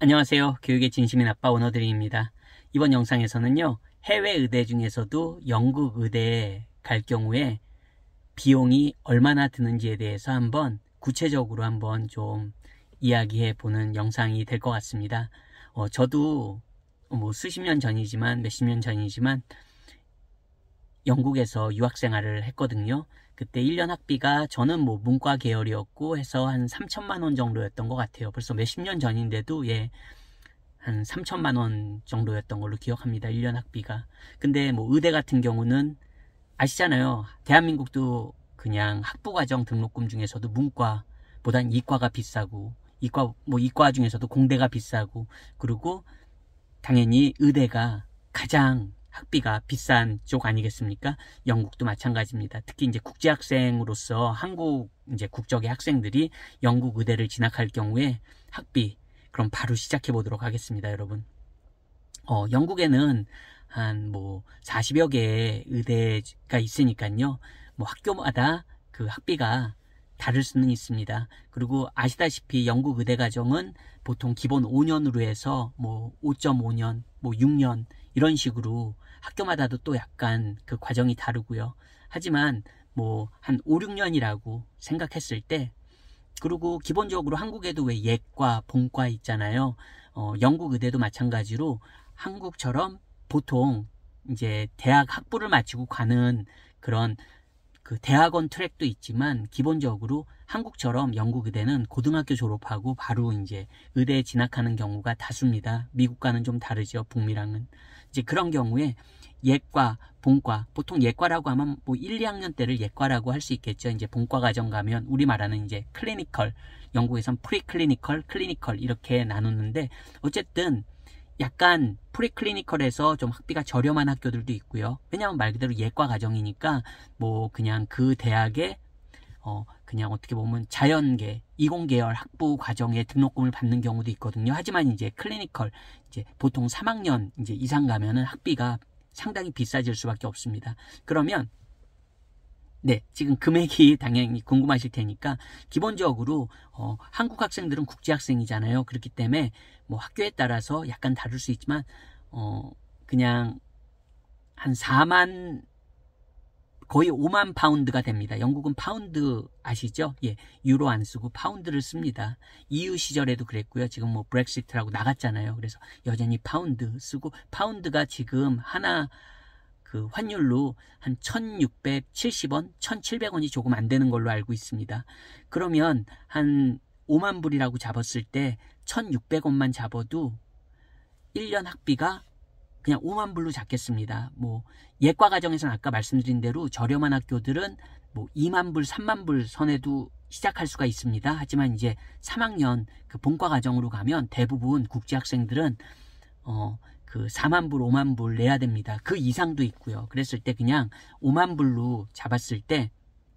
안녕하세요. 교육의 진심인 아빠 원어드림입니다. 이번 영상에서는요, 해외 의대 중에서도 영국 의대에 갈 경우에 비용이 얼마나 드는지에 대해서 한번 구체적으로 한번 좀 이야기해 보는 영상이 될 것 같습니다. 저도 수십 년 전이지만 몇십 년 전이지만 영국에서 유학생활을 했거든요. 그때 1년 학비가 저는 문과 계열이었고 해서 한 3천만 원 정도였던 것 같아요. 벌써 몇십 년 전인데도 한 3천만 원 정도였던 걸로 기억합니다. 1년 학비가. 근데 의대 같은 경우는 아시잖아요. 대한민국도 그냥 학부과정 등록금 중에서도 문과보단 이과가 비싸고 이과 중에서도 공대가 비싸고, 그리고 당연히 의대가 가장 학비가 비싼 쪽 아니겠습니까? 영국도 마찬가지입니다. 특히 이제 국제학생으로서 한국 이제 국적의 학생들이 영국 의대를 진학할 경우에 학비, 그럼 바로 시작해 보도록 하겠습니다, 여러분. 영국에는 한 40여 개의 의대가 있으니까요. 학교마다 그 학비가 다를 수는 있습니다. 그리고 아시다시피 영국 의대 과정은 보통 기본 5년으로 해서 5.5년, 6년 이런 식으로 학교마다도 또 약간 그 과정이 다르고요. 하지만 한 5, 6년이라고 생각했을 때, 그리고 기본적으로 한국에도 왜 예과, 본과 있잖아요. 영국 의대도 마찬가지로 한국처럼 보통 이제 대학 학부를 마치고 가는 그런 그 대학원 트랙도 있지만, 기본적으로 한국처럼 영국 의대는 고등학교 졸업하고 바로 이제 의대에 진학하는 경우가 다수입니다. 미국과는 좀 다르죠, 북미랑은. 이제 그런 경우에 예과, 본과, 보통 예과라고 하면 1, 2학년 때를 예과라고 할 수 있겠죠. 이제 본과 과정 가면 우리 말하는 이제 클리니컬, 영국에선 프리클리니컬, 클리니컬 이렇게 나누는데, 어쨌든 약간 프리클리니컬에서 좀 학비가 저렴한 학교들도 있고요. 왜냐하면 말 그대로 예과 과정이니까 그냥 그 대학에 그냥 어떻게 보면 자연계, 이공계열 학부 과정에 등록금을 받는 경우도 있거든요. 하지만 이제 클리니컬, 이제 보통 3학년 이제 이상 가면은 학비가 상당히 비싸질 수밖에 없습니다. 그러면 지금 금액이 당연히 궁금하실 테니까, 기본적으로 한국 학생들은 국제학생이잖아요. 그렇기 때문에 학교에 따라서 약간 다를 수 있지만 그냥 한 4만, 거의 5만 파운드가 됩니다. 영국은 파운드 아시죠? 유로 안 쓰고 파운드를 씁니다. EU 시절에도 그랬고요. 지금 브렉시트라고 나갔잖아요. 그래서 여전히 파운드 쓰고, 파운드가 지금 하나 그 환율로 한 1670원, 1700원이 조금 안 되는 걸로 알고 있습니다. 그러면 한 5만 불이라고 잡았을 때 1600원만 잡아도 1년 학비가 그냥 5만 불로 잡겠습니다. 예과 과정에서는 아까 말씀드린 대로 저렴한 학교들은 2만 불, 3만 불 선에도 시작할 수가 있습니다. 하지만 이제 3학년 그 본과 과정으로 가면 대부분 국제학생들은 그 4만 불, 5만 불 내야 됩니다. 그 이상도 있고요. 그랬을 때 그냥 5만 불로 잡았을 때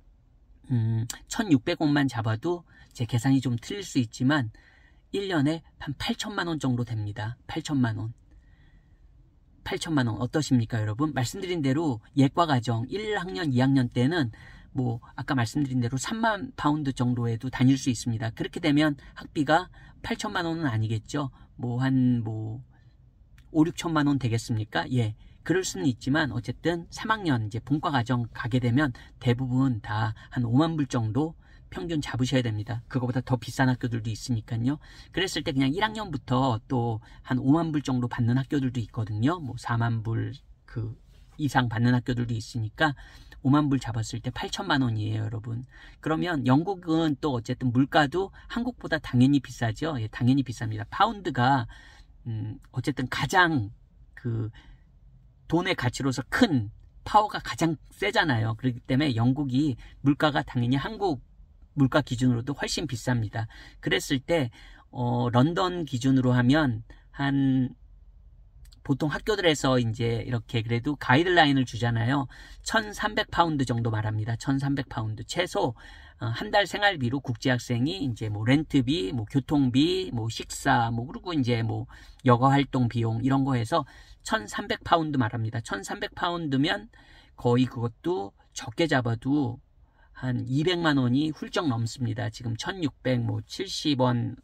1600원만 잡아도 제 계산이 좀 틀릴 수 있지만 1년에 한 8천만 원 정도 됩니다. 8천만 원. 8천만 원 어떠십니까, 여러분? 말씀드린 대로 예과 과정 1학년, 2학년 때는 아까 말씀드린 대로 3만 파운드 정도에도 다닐 수 있습니다. 그렇게 되면 학비가 8천만 원은 아니겠죠. 한 5, 6천만 원 되겠습니까? 그럴 수는 있지만 어쨌든 3학년 이제 본과 과정 가게 되면 대부분 다 한 5만 불 정도 평균 잡으셔야 됩니다. 그거보다 더 비싼 학교들도 있으니까요. 그랬을 때 그냥 1학년부터 또 한 5만 불 정도 받는 학교들도 있거든요. 4만 불 그 이상 받는 학교들도 있으니까 5만 불 잡았을 때 8천만 원이에요, 여러분. 그러면 영국은 또 어쨌든 물가도 한국보다 당연히 비싸죠. 당연히 비쌉니다. 파운드가 어쨌든 가장 그 돈의 가치로서 큰 파워가 가장 세잖아요. 그렇기 때문에 영국이 물가가 당연히 한국 물가 기준으로도 훨씬 비쌉니다. 그랬을 때 런던 기준으로 하면 한 보통 학교들에서 이제 이렇게 그래도 가이드라인을 주잖아요. 1300파운드 정도 말합니다. 1300파운드. 최소 한 달 생활비로 국제학생이 이제 렌트비, 교통비, 식사, 그리고 이제 여가 활동 비용 이런 거 해서 1300파운드 말합니다. 1300파운드면 거의 그것도 적게 잡아도 한 200만 원이 훌쩍 넘습니다. 지금 1670원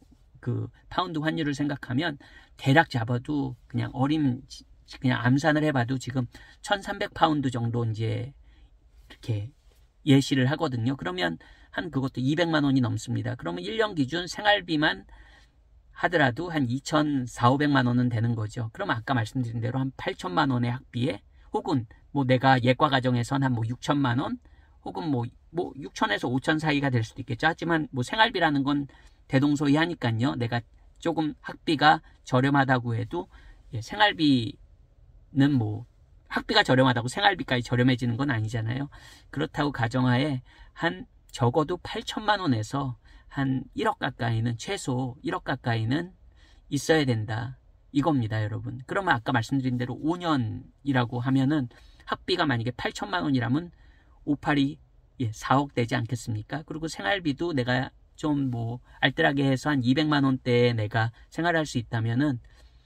그 파운드 환율을 생각하면 대략 잡아도 그냥 그냥 암산을 해봐도 지금 1300파운드 정도 이제 이렇게 예시를 하거든요. 그러면 한 그것도 200만 원이 넘습니다. 그러면 1년 기준 생활비만 하더라도 한 2,400~500만 원은 되는 거죠. 그러면 아까 말씀드린 대로 한 8천만 원의 학비에, 혹은 뭐 내가 예과 과정에선 한 뭐 6천만 원, 혹은 뭐 6천에서 5천 사이가 될 수도 있겠죠. 하지만 뭐 생활비라는 건 대동소이하니까요. 내가 조금 학비가 저렴하다고 해도 생활비는 뭐 학비가 저렴하다고 생활비까지 저렴해지는 건 아니잖아요. 그렇다고 가정하에 한 적어도 8천만 원에서 한 1억 가까이는, 최소 1억 가까이는 있어야 된다 이겁니다, 여러분. 그러면 아까 말씀드린 대로 5년이라고 하면은 학비가 만약에 8천만 원이라면 582 4억 되지 않겠습니까? 그리고 생활비도 내가 좀 뭐 알뜰하게 해서 한 200만 원대에 내가 생활할 수 있다면은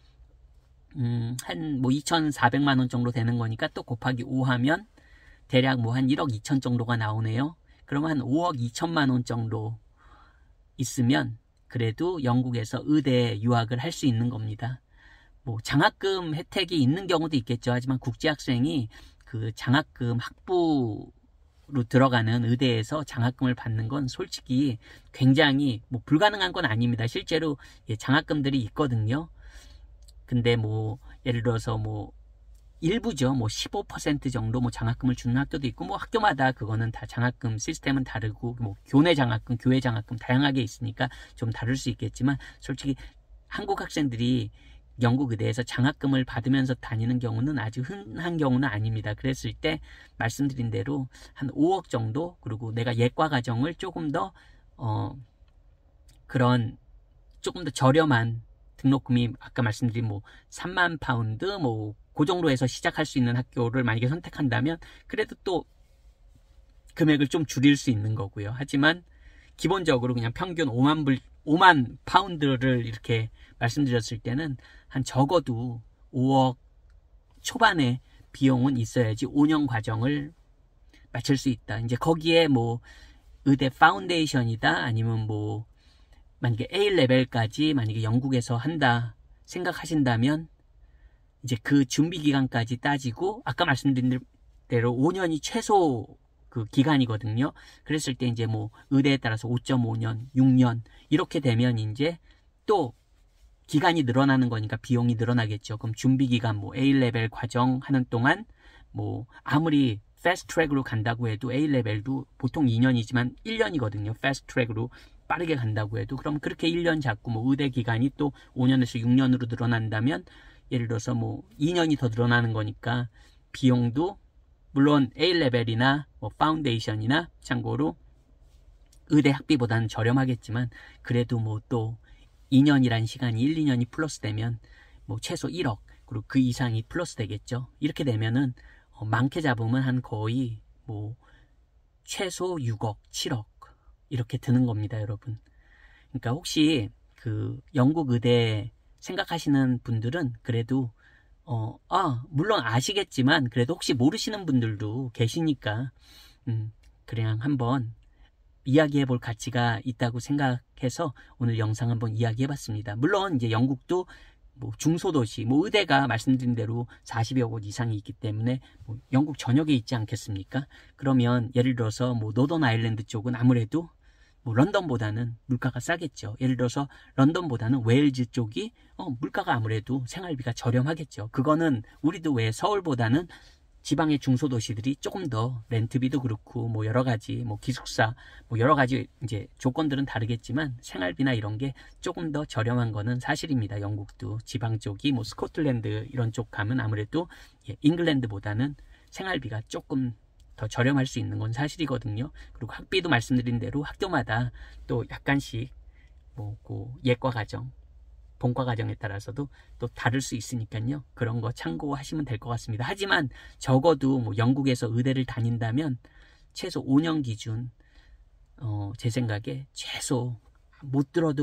한 뭐 2,400만 원 정도 되는 거니까 또 곱하기 5 하면 대략 뭐 한 1억 2천 정도가 나오네요. 그러면 한 5억 2천만 원 정도 있으면 그래도 영국에서 의대 유학을 할 수 있는 겁니다. 뭐 장학금 혜택이 있는 경우도 있겠죠. 하지만 국제학생이 그 장학금 학부로 들어가는 의대에서 장학금을 받는 건 솔직히 굉장히 뭐 불가능한 건 아닙니다. 실제로 장학금들이 있거든요. 근데 뭐 예를 들어서 뭐 일부죠. 뭐 15% 정도 뭐 장학금을 주는 학교도 있고, 뭐 학교마다 그거는 다 장학금 시스템은 다르고, 뭐 교내 장학금, 교회 장학금 다양하게 있으니까 좀 다를 수 있겠지만, 솔직히 한국 학생들이 영국 의대에서 장학금을 받으면서 다니는 경우는 아주 흔한 경우는 아닙니다. 그랬을 때 말씀드린 대로 한 5억 정도, 그리고 내가 예과 과정을 조금 더 조금 더 저렴한 등록금이 아까 말씀드린 뭐 3만 파운드 뭐 그 정도에서 시작할 수 있는 학교를 만약에 선택한다면 그래도 또 금액을 좀 줄일 수 있는 거고요. 하지만 기본적으로 그냥 평균 5만 파운드를 이렇게 말씀드렸을 때는 한 적어도 5억 초반의 비용은 있어야지 5년 과정을 마칠 수 있다. 이제 거기에 뭐 의대 파운데이션이다, 아니면 뭐 만약에 A레벨까지 만약에 영국에서 한다 생각하신다면 이제 그 준비 기간까지 따지고, 아까 말씀드린 대로 5년이 최소 그 기간이거든요. 그랬을 때 이제 뭐 의대에 따라서 5.5년, 6년 이렇게 되면 이제 또 기간이 늘어나는 거니까 비용이 늘어나겠죠. 그럼 준비 기간 뭐 A레벨 과정 하는 동안 뭐 아무리 패스트 트랙으로 간다고 해도 A레벨도 보통 2년이지만 1년이거든요. 패스트 트랙으로 빠르게 간다고 해도. 그럼 그렇게 1년 잡고 뭐 의대 기간이 또 5년에서 6년으로 늘어난다면 예를 들어서 뭐 2년이 더 늘어나는 거니까 비용도 물론 A레벨이나 뭐 파운데이션이나 참고로 의대 학비보다는 저렴하겠지만 그래도 뭐 또 2년이란 시간이 1, 2년이 플러스 되면 뭐 최소 1억, 그리고 그 이상이 플러스 되겠죠. 이렇게 되면은 많게 잡으면 한 거의 뭐 최소 6억, 7억 이렇게 드는 겁니다, 여러분. 그러니까 혹시 그 영국 의대 생각하시는 분들은 그래도 물론 아시겠지만 그래도 혹시 모르시는 분들도 계시니까 그냥 한번 이야기해 볼 가치가 있다고 생각해서 오늘 영상 한번 이야기해 봤습니다. 물론 이제 영국도 뭐 중소도시, 뭐 의대가 말씀드린 대로 40여 곳 이상이 있기 때문에 뭐 영국 전역에 있지 않겠습니까? 그러면 예를 들어서 뭐 노던 아일랜드 쪽은 아무래도 뭐 런던보다는 물가가 싸겠죠. 예를 들어서 런던보다는 웨일즈 쪽이 물가가 아무래도 생활비가 저렴하겠죠. 그거는 우리도 왜 서울보다는 지방의 중소도시들이 조금 더 렌트비도 그렇고 뭐 여러 가지 뭐 기숙사 뭐 여러 가지 이제 조건들은 다르겠지만 생활비나 이런 게 조금 더 저렴한 거는 사실입니다. 영국도 지방 쪽이 뭐 스코틀랜드 이런 쪽 가면 아무래도 잉글랜드보다는 생활비가 조금 더 저렴할 수 있는 건 사실이거든요. 그리고 학비도 말씀드린 대로 학교마다 또 약간씩 뭐 그 예과 과정, 본과 과정에 따라서도 또 다를 수 있으니까요. 그런 거 참고하시면 될 것 같습니다. 하지만 적어도 뭐 영국에서 의대를 다닌다면 최소 5년 기준 제 생각에 최소 못 들어도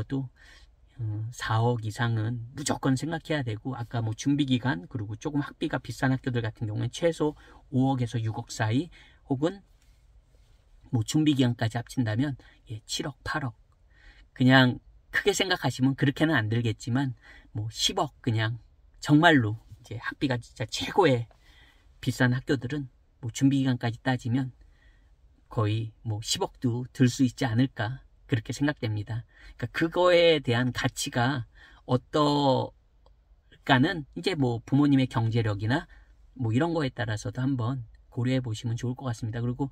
4억 이상은 무조건 생각해야 되고, 아까 뭐 준비기간 그리고 조금 학비가 비싼 학교들 같은 경우는 최소 5억에서 6억 사이, 혹은 뭐 준비기간까지 합친다면 7억, 8억. 그냥 크게 생각하시면 그렇게는 안 들겠지만 뭐 10억 그냥 정말로 이제 학비가 진짜 최고의 비싼 학교들은 뭐 준비기간까지 따지면 거의 뭐 10억도 들 수 있지 않을까 그렇게 생각됩니다. 그러니까 그거에 대한 가치가 어떨까는 이제 뭐 부모님의 경제력이나 뭐 이런 거에 따라서도 한번 고려해 보시면 좋을 것 같습니다. 그리고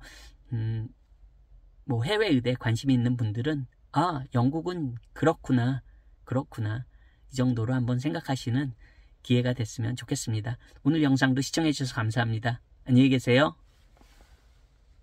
뭐 해외 의대에 관심이 있는 분들은 아, 영국은 그렇구나 이 정도로 한번 생각하시는 기회가 됐으면 좋겠습니다. 오늘 영상도 시청해 주셔서 감사합니다. 안녕히 계세요.